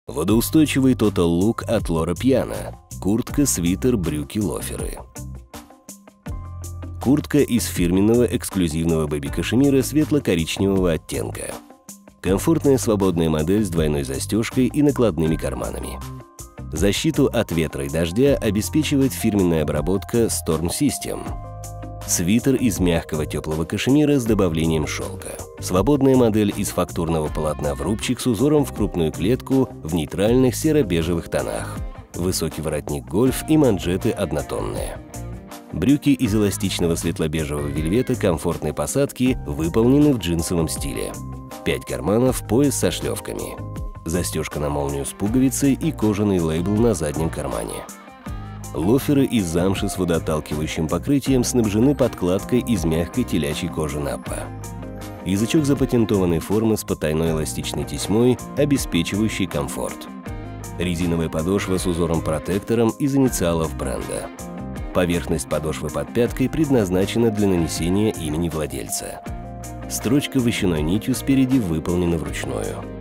Водоустойчивый Total Look от Loro Piana. Куртка, свитер, брюки, лоферы. Куртка из фирменного эксклюзивного бэби-кашемира светло-коричневого оттенка. Комфортная свободная модель с двойной застежкой и накладными карманами. Защиту от ветра и дождя обеспечивает фирменная обработка Storm System. Свитер из мягкого теплого кашемира с добавлением шелка. Свободная модель из фактурного полотна в рубчик с узором в крупную клетку в нейтральных серо-бежевых тонах. Высокий воротник гольф и манжеты однотонные. Брюки из эластичного светло-бежевого вельвета комфортной посадки выполнены в джинсовом стиле. 5 карманов, пояс со шлевками. Застежка на молнию с пуговицей и кожаный лейбл на заднем кармане. Лоферы из замши с водоотталкивающим покрытием снабжены подкладкой из мягкой телячьей кожи Наппа. Язычок запатентованной формы с потайной эластичной тесьмой, обеспечивающей комфорт. Резиновая подошва с узором-протектором из инициалов бренда. Поверхность подошвы под пяткой предназначена для нанесения имени владельца. Строчка вощаной нитью спереди выполнена вручную.